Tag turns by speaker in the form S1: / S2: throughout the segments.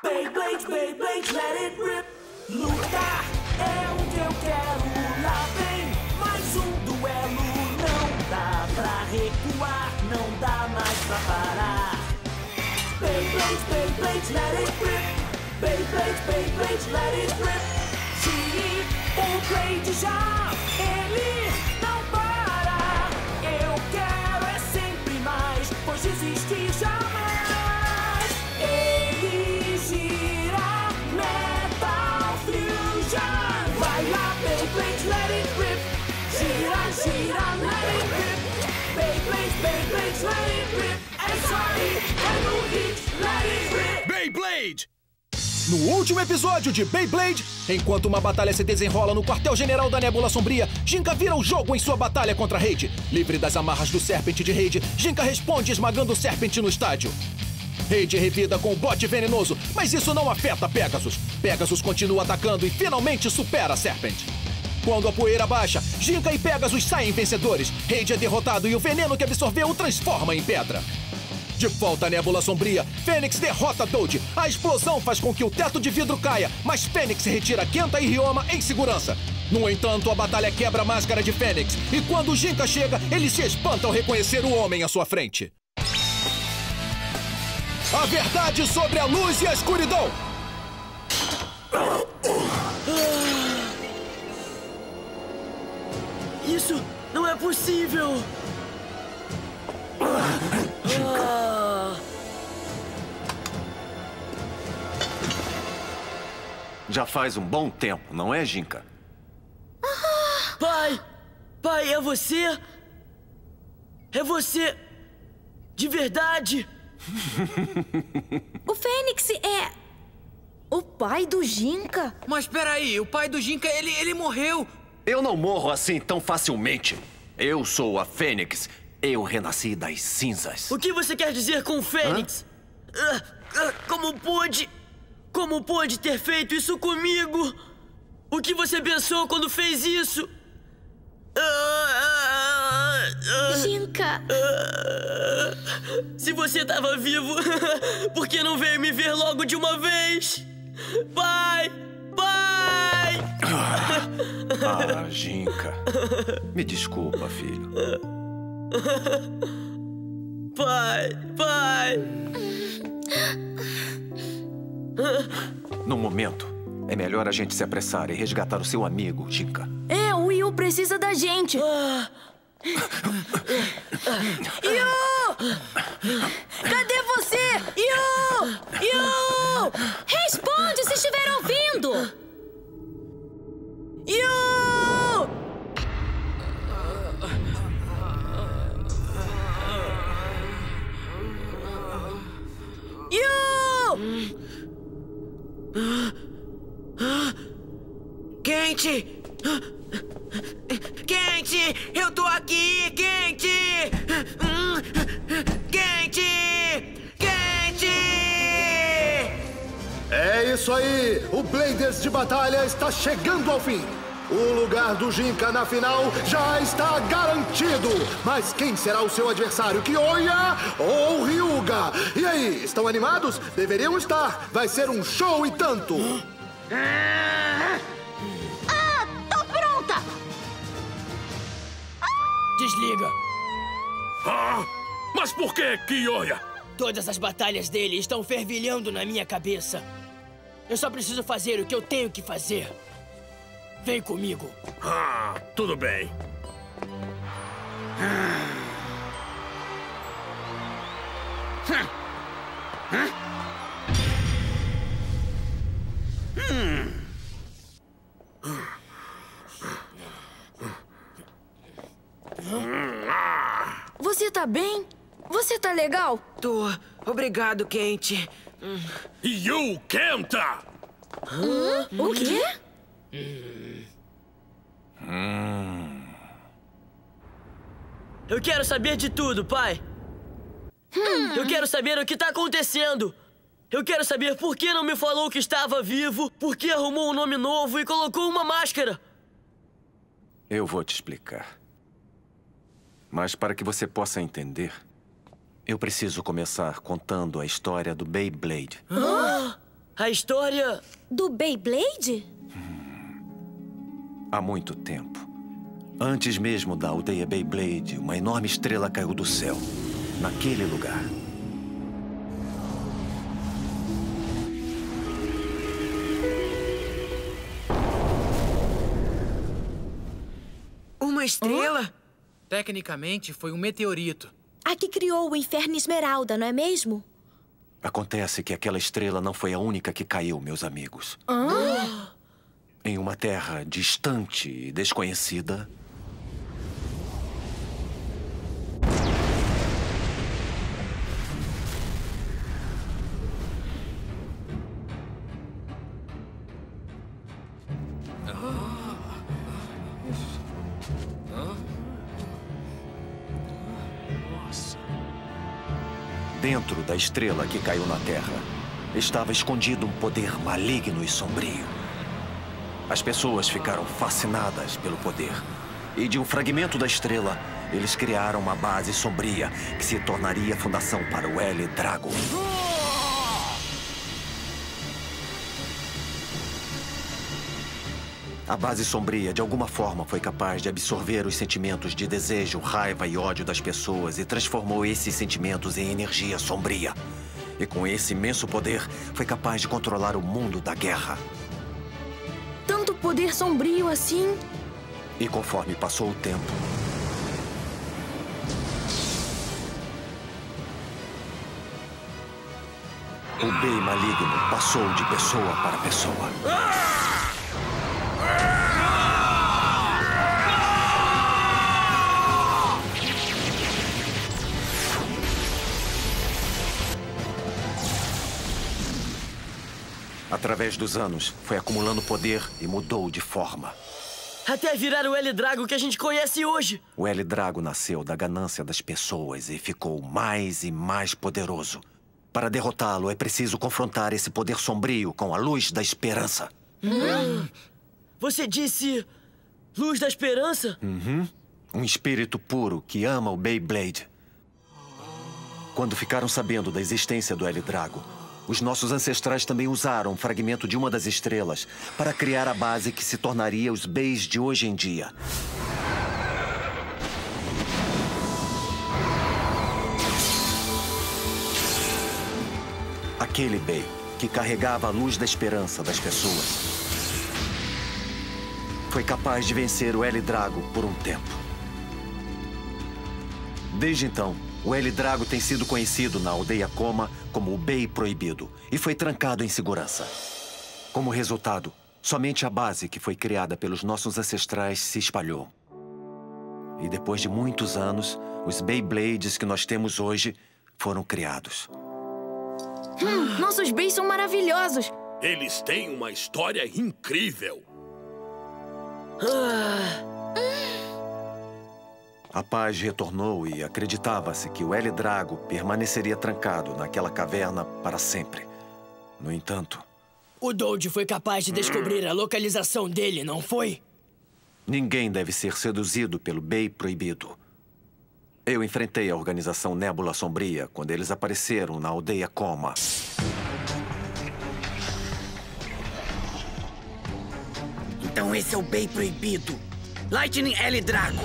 S1: Beyblade, Beyblade, let it rip. Lutar é onde eu quero. Lá vem mais um duelo. Não dá pra recuar, não dá mais pra parar. Beyblade, Beyblade, let it rip. Beyblade, Beyblade, let it rip. Tire o Blade já, ele não para. Eu quero é sempre mais, pois desistir jamais. Ele gira, Metal Fusion. Vai lá, Beyblade, let it rip. Gira, gira, let it rip. Beyblade, Beyblade, let it rip. É só ir, é no hit, let it rip.
S2: Beyblade! No último episódio de Beyblade, enquanto uma batalha se desenrola no quartel-general da Nébula Sombria, Jinka vira o jogo em sua batalha contra Raid. Livre das amarras do Serpent de Raid, Jinka responde esmagando o Serpent no estádio. Raid revida com o bote venenoso, mas isso não afeta Pegasus. Pegasus continua atacando e finalmente supera Serpent. Quando a poeira baixa, Jinka e Pegasus saem vencedores. Raid é derrotado e o veneno que absorveu o transforma em pedra. De volta à Nébula Sombria, Fênix derrota Toad. A explosão faz com que o teto de vidro caia, mas Fênix retira Kenta e Ryoma em segurança. No entanto, a batalha quebra a máscara de Fênix, e quando Jinka chega, ele se espanta ao reconhecer o homem à sua frente. A verdade sobre a luz e a escuridão!
S3: Isso não é possível!
S4: Já faz um bom tempo, não é, Jinka?
S3: Pai! Pai, é você? É você! De verdade!
S5: O Fênix é... o pai do Jinka?
S6: Mas peraí, o pai do Jinka, ele morreu!
S4: Eu não morro assim tão facilmente. Eu sou a Fênix. Eu renasci das cinzas.
S3: O que você quer dizer com Fênix? Como pôde? Como pôde ter feito isso comigo? O que você pensou quando fez isso?
S5: Jinka!
S3: Se você estava vivo, por que não veio me ver logo de uma vez? Pai! Pai!
S4: Jinka. Me desculpa, filho.
S3: Pai! Pai!
S4: No momento, é melhor a gente se apressar e resgatar o seu amigo, Jinka.
S5: É, o Yu precisa da gente. Yu! Cadê você? Yu! Yu! Responde se estiver ouvindo! Yu! Yu!
S6: Quente! Quente! Eu tô aqui! Quente! Quente! Quente!
S7: É isso aí! O Bladers de batalha está chegando ao fim! O lugar do Jinka na final já está garantido! Mas quem será o seu adversário? Kyoya ou Ryuga? E aí, estão animados? Deveriam estar! Vai ser um show e tanto!
S5: Tô pronta!
S3: Desliga!
S2: Mas por que, Kyoya?
S3: Todas as batalhas dele estão fervilhando na minha cabeça. Eu só preciso fazer o que eu tenho que fazer. Vem comigo.
S2: Tudo bem.
S5: Você tá bem? Você tá legal?
S6: Tô. Obrigado, Quente.
S2: Yu Kenta!
S5: O quê?
S3: Eu quero saber de tudo, pai. Eu quero saber o que tá acontecendo. Eu quero saber por que não me falou que estava vivo, por que arrumou um nome novo e colocou uma máscara.
S4: Eu vou te explicar. Mas para que você possa entender, eu preciso começar contando a história do Beyblade.
S3: A história...
S5: Do Beyblade?
S4: Há muito tempo. Antes mesmo da aldeia Beyblade, uma enorme estrela caiu do céu. Naquele lugar.
S6: Uma estrela?
S8: Tecnicamente, foi um meteorito.
S5: A que criou o Inferno Esmeralda, não é mesmo?
S4: Acontece que aquela estrela não foi a única que caiu, meus amigos. Em uma terra distante e desconhecida... Dentro da estrela que caiu na Terra, estava escondido um poder maligno e sombrio. As pessoas ficaram fascinadas pelo poder. E de um fragmento da estrela, eles criaram uma base sombria que se tornaria a fundação para o L Drago. A base sombria, de alguma forma, foi capaz de absorver os sentimentos de desejo, raiva e ódio das pessoas e transformou esses sentimentos em energia sombria. E com esse imenso poder, foi capaz de controlar o mundo da guerra.
S5: Tanto poder sombrio assim?
S4: E conforme passou o tempo, o Bey maligno passou de pessoa para pessoa. Através dos anos, foi acumulando poder e mudou de forma.
S3: Até virar o L Drago que a gente conhece hoje.
S4: O L Drago nasceu da ganância das pessoas e ficou mais e mais poderoso. Para derrotá-lo, é preciso confrontar esse poder sombrio com a luz da esperança.
S3: Você disse... Luz da Esperança?
S4: Um espírito puro que ama o Beyblade. Quando ficaram sabendo da existência do L Drago, os nossos ancestrais também usaram um fragmento de uma das estrelas para criar a base que se tornaria os Beys de hoje em dia. Aquele Bey que carregava a luz da esperança das pessoas foi capaz de vencer o L Drago por um tempo. Desde então, o L Drago tem sido conhecido na aldeia Coma como o Bey Proibido e foi trancado em segurança. Como resultado, somente a base que foi criada pelos nossos ancestrais se espalhou. E depois de muitos anos, os Beyblades que nós temos hoje foram criados.
S5: Nossos Beys são maravilhosos.
S9: Eles têm uma história incrível.
S4: A paz retornou e acreditava-se que o L Drago permaneceria trancado naquela caverna para sempre. No entanto...
S3: O Doge foi capaz de descobrir a localização dele, não foi?
S4: Ninguém deve ser seduzido pelo Bey Proibido. Eu enfrentei a organização Nébula Sombria quando eles apareceram na aldeia Coma.
S6: Então esse é o Bey Proibido. Lightning L Drago.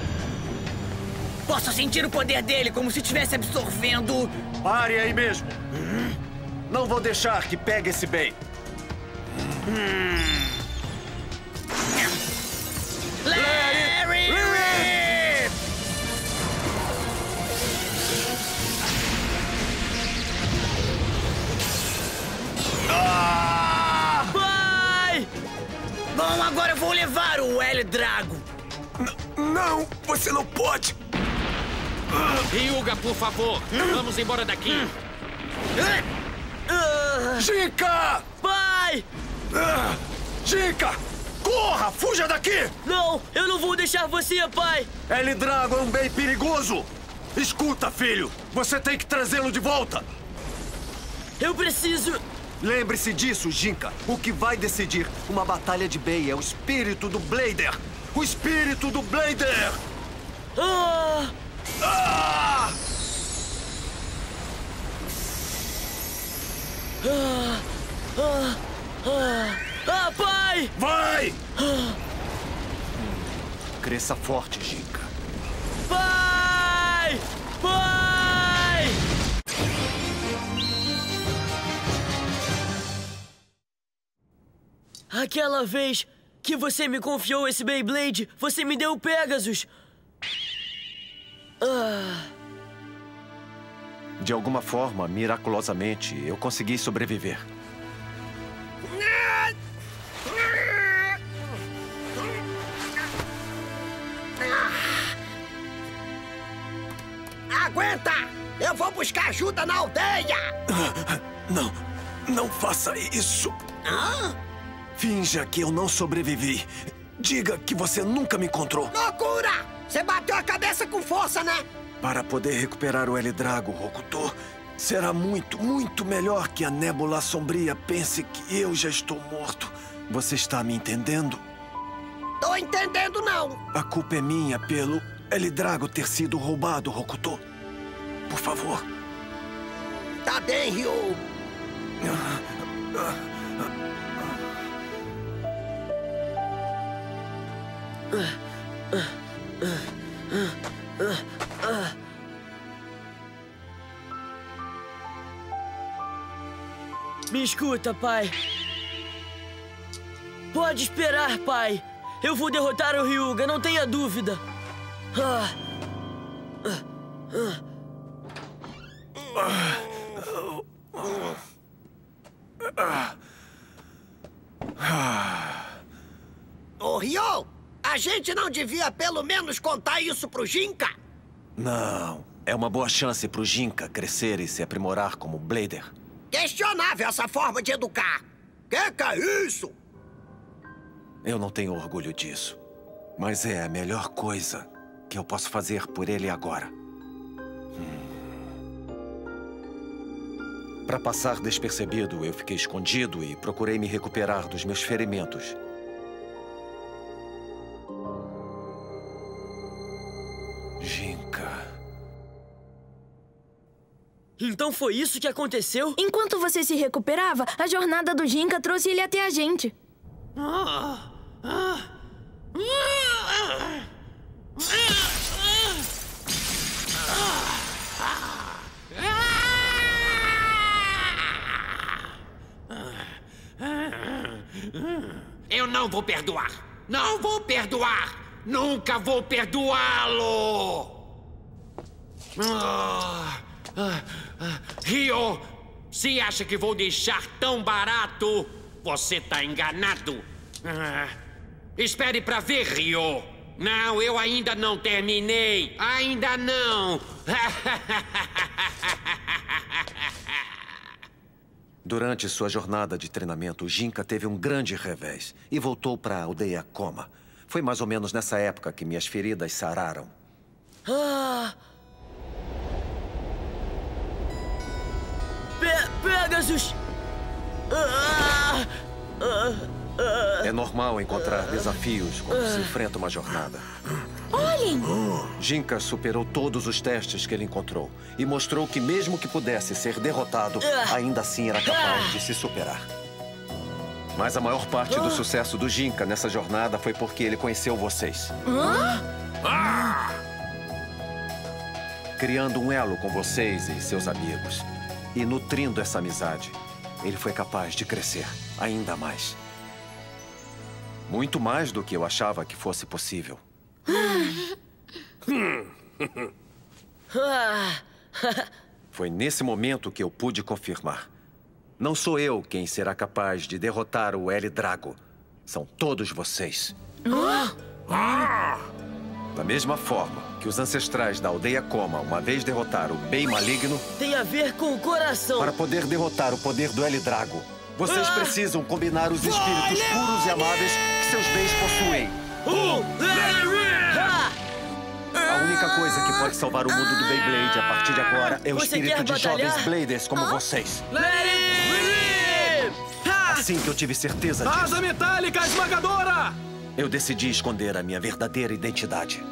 S6: Posso sentir o poder dele como se estivesse absorvendo...
S4: Pare aí mesmo. Não vou deixar que pegue esse Bey.
S6: Larry!
S3: Pai!
S6: Bom, agora eu vou levar o L Drago.
S9: Não, você não pode.
S8: Ryuga, por favor, vamos embora daqui.
S9: Jinka!
S3: Pai!
S9: Jinka! Corra! Fuja daqui!
S3: Não, eu não vou deixar você, pai!
S4: L Drago é um Bey perigoso!
S9: Escuta, filho! Você tem que trazê-lo de volta!
S3: Eu preciso...
S4: Lembre-se disso, Jinka. O que vai decidir uma batalha de Bey é o espírito do Blader!
S9: O espírito do Blader!
S3: Ah!
S9: Ah!
S3: Ah! Ah! Pai!
S9: Vai!
S4: Cresça forte, Ginka.
S3: Pai! Pai! Aquela vez que você me confiou esse Beyblade, você me deu o Pegasus.
S4: De alguma forma, miraculosamente, eu consegui sobreviver.
S6: Aguenta! Eu vou buscar ajuda na aldeia!
S9: Não faça isso.
S6: Hã?
S9: Finja que eu não sobrevivi. Diga que você nunca me encontrou.
S6: Loucura! Você bateu a cabeça com força, né?
S9: Para poder recuperar o L Drago, Hokuto, será muito melhor que a Nébula Sombria pense que eu já estou morto. Você está me entendendo?
S6: Tô entendendo, não.
S9: A culpa é minha pelo L Drago ter sido roubado, Hokuto. Por favor.
S6: Tá bem, Ryu.
S3: Me escuta, pai. Pode esperar, pai. Eu vou derrotar o Hyuga, não tenha dúvida.
S6: Ô, Ryo, a gente não devia pelo menos contar isso pro Ginka?
S4: Não. É uma boa chance pro Ginka crescer e se aprimorar como Blader.
S6: Questionável essa forma de educar. Que é isso?
S4: Eu não tenho orgulho disso. Mas é a melhor coisa que eu posso fazer por ele agora. Para passar despercebido, eu fiquei escondido e procurei me recuperar dos meus ferimentos. Ginka.
S3: Então foi isso que aconteceu?
S5: Enquanto você se recuperava, a jornada do Ginka trouxe ele até a gente.
S8: Eu não vou perdoar! Não vou perdoar! Nunca vou perdoá-lo! Ryo, se acha que vou deixar tão barato, você tá enganado. Espere pra ver, Ryo. Não, eu ainda não terminei. Ainda não.
S4: Durante sua jornada de treinamento, Ginka teve um grande revés e voltou para a aldeia Koma. Foi mais ou menos nessa época que minhas feridas sararam.
S3: Pegasus!
S4: É normal encontrar desafios quando se enfrenta uma jornada.
S5: Olhem!
S4: Ginka superou todos os testes que ele encontrou e mostrou que mesmo que pudesse ser derrotado, ainda assim era capaz de se superar. Mas a maior parte do sucesso do Ginka nessa jornada foi porque ele conheceu vocês. Criando um elo com vocês e seus amigos. E nutrindo essa amizade, ele foi capaz de crescer ainda mais. Muito mais do que eu achava que fosse possível. Foi nesse momento que eu pude confirmar. Não sou eu quem será capaz de derrotar o L Drago. São todos vocês. Da mesma forma que os ancestrais da aldeia Koma uma vez derrotaram o Bey Maligno...
S3: Tem a ver com o coração.
S4: Para poder derrotar o poder do L Drago, vocês precisam combinar os espíritos puros e amáveis que seus Beys possuem. A única coisa que pode salvar o mundo do Beyblade a partir de agora é o espírito de jovens Bladers como vocês. Assim que eu tive certeza disso,
S2: Asa metálica esmagadora!
S4: eu decidi esconder a minha verdadeira identidade.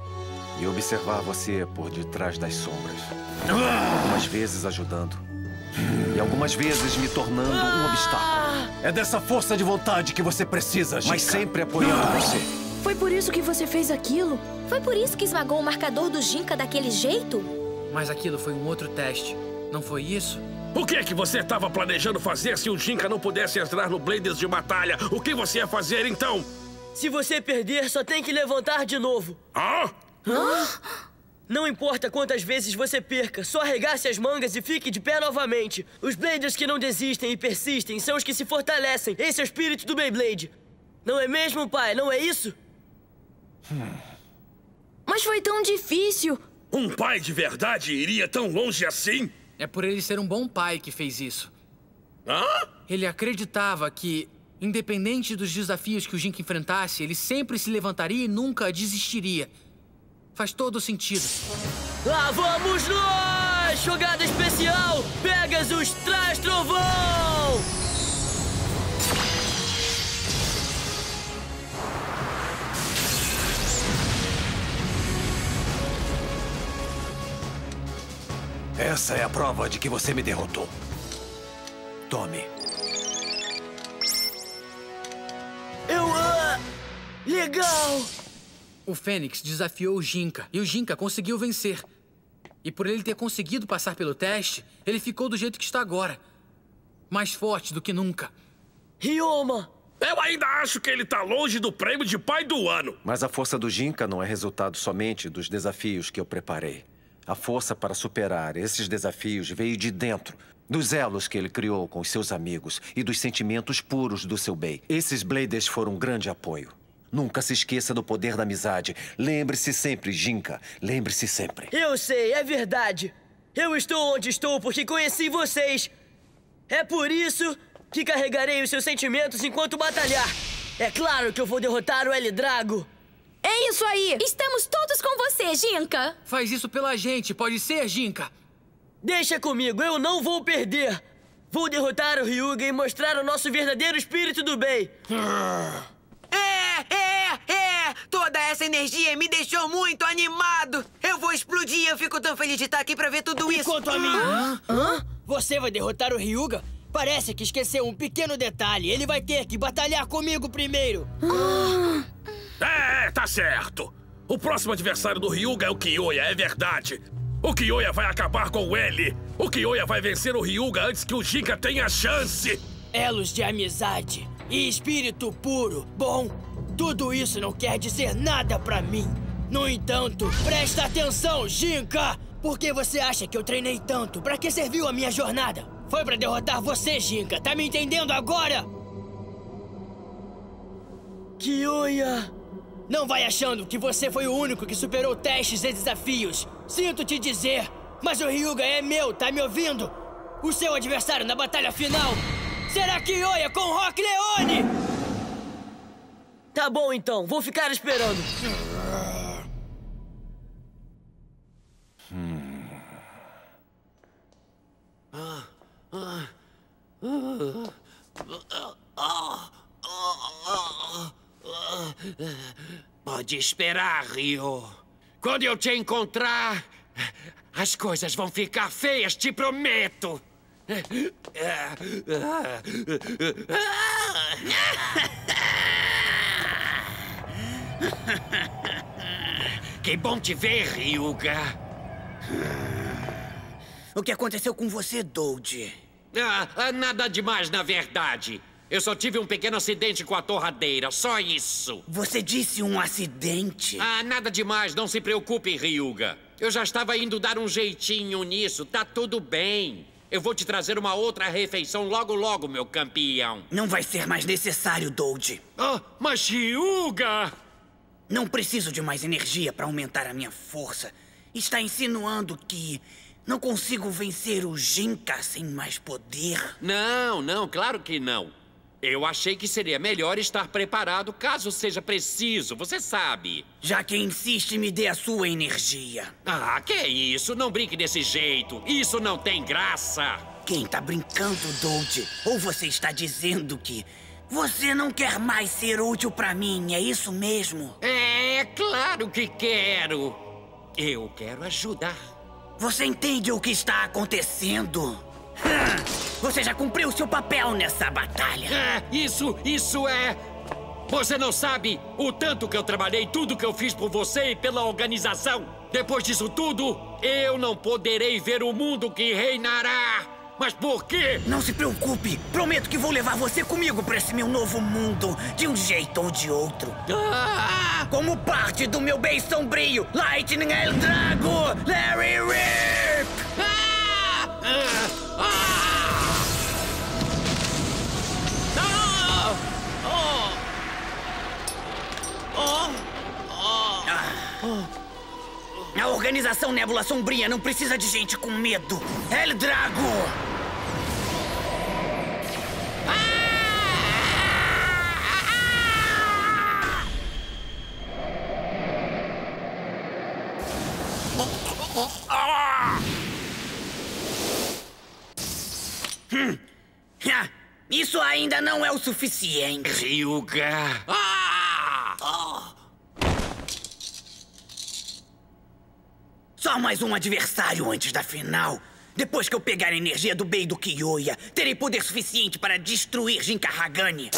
S4: E observar você por detrás das sombras. Algumas vezes ajudando. E algumas vezes me tornando um obstáculo.
S9: É dessa força de vontade que você precisa, Jinka.
S4: Mas sempre apoiando você.
S5: Foi por isso que você fez aquilo?
S10: Foi por isso que esmagou o marcador do Jinka daquele jeito?
S11: Mas aquilo foi um outro teste, não foi isso?
S12: O que é que você estava planejando fazer se o Jinka não pudesse entrar no Bladers de batalha? O que você ia fazer, então?
S3: Se você perder, só tem que levantar de novo.
S12: Hã?
S3: Não importa quantas vezes você perca, só arregace as mangas e fique de pé novamente. Os Bladers que não desistem e persistem são os que se fortalecem. Esse é o espírito do Beyblade. Não é mesmo, pai? Não é isso?
S5: Mas foi tão difícil.
S12: Um pai de verdade iria tão longe assim?
S11: É por ele ser um bom pai que fez isso.
S12: Hã?
S11: Ele acreditava que, independente dos desafios que o Jinka enfrentasse, ele sempre se levantaria e nunca desistiria. Faz todo sentido.
S3: Lá vamos nós! Jogada especial! Pegasus traz trovão!
S9: Essa é a prova de que você me derrotou. Tome.
S3: Legal!
S11: O Fênix desafiou o Jinka e o Jinka conseguiu vencer. E por ele ter conseguido passar pelo teste, ele ficou do jeito que está agora. Mais forte do que nunca.
S3: Ryoma!
S12: Eu ainda acho que ele tá longe do prêmio de pai do ano.
S4: Mas a força do Jinka não é resultado somente dos desafios que eu preparei. A força para superar esses desafios veio de dentro, dos elos que ele criou com os seus amigos e dos sentimentos puros do seu Bey. Esses Bladers foram um grande apoio. Nunca se esqueça do poder da amizade. Lembre-se sempre, Jinka. Lembre-se sempre.
S3: Eu sei, é verdade. Eu estou onde estou porque conheci vocês. É por isso que carregarei os seus sentimentos enquanto batalhar. É claro que eu vou derrotar o L Drago.
S5: É isso aí!
S10: Estamos todos com você, Jinka!
S11: Faz isso pela gente, pode ser, Jinka?
S3: Deixa comigo, eu não vou perder. Vou derrotar o Ryuga e mostrar o nosso verdadeiro espírito do bem.
S6: Toda essa energia me deixou muito animado. Eu vou explodir, eu fico tão feliz de estar aqui pra ver tudo isso.
S3: Quanto a mim, você vai derrotar o Ryuga? Parece que esqueceu um pequeno detalhe. Ele vai ter que batalhar comigo primeiro.
S12: Tá certo. O próximo adversário do Ryuga é o Kyoya, é verdade. O Kyoya vai acabar com o L. O Kyoya vai vencer o Ryuga antes que o Jinka tenha chance.
S3: Elos de amizade e espírito puro. Bom, tudo isso não quer dizer nada pra mim. No entanto, presta atenção, Jinka! Por que você acha que eu treinei tanto? Pra que serviu a minha jornada? Foi pra derrotar você, Jinka. Tá me entendendo agora? Kyoya! Não vai achando que você foi o único que superou testes e desafios. Sinto te dizer, mas o Ryuga é meu, tá me ouvindo? O seu adversário na batalha final será Kyoya com Rock Leone! Tá bom então, vou ficar esperando.
S8: Pode esperar, Ryo. Quando eu te encontrar, as coisas vão ficar feias, te prometo. Que bom te ver, Ryuga.
S6: O que aconteceu com você, Dold?
S8: Nada demais, na verdade. Eu só tive um pequeno acidente com a torradeira, só isso.
S6: Você disse um acidente?
S8: Nada demais, não se preocupe, Ryuga. Eu já estava indo dar um jeitinho nisso, tá tudo bem. Eu vou te trazer uma outra refeição logo logo, meu campeão.
S6: Não vai ser mais necessário, Dold.
S8: Mas Ryuga!
S6: Não preciso de mais energia para aumentar a minha força. Está insinuando que não consigo vencer o Jinka sem mais poder?
S8: Não, claro que não. Eu achei que seria melhor estar preparado caso seja preciso, você sabe.
S6: Já que insiste, me dê a sua energia.
S8: Que isso? Não brinque desse jeito. Isso não tem graça.
S6: Quem tá brincando, Dold? Ou você está dizendo que você não quer mais ser útil pra mim, é isso mesmo?
S8: É claro que quero. Eu quero ajudar.
S6: Você entende o que está acontecendo? Você já cumpriu seu papel nessa batalha.
S8: Isso é... Você não sabe o tanto que eu trabalhei, tudo que eu fiz por você e pela organização. Depois disso tudo, eu não poderei ver o mundo que reinará. Mas por quê?
S6: Não se preocupe. Prometo que vou levar você comigo para esse meu novo mundo, de um jeito ou de outro. Como parte do meu bem sombrio, Lightning Eldrago, Larry Rip! A organização Nébula Sombria não precisa de gente com medo. Eldrago! Isso ainda não é o suficiente.
S8: Ryuga!
S6: Só mais um adversário antes da final. Depois que eu pegar a energia do Bey do Kiyoya, terei poder suficiente para destruir Jinka Hagane.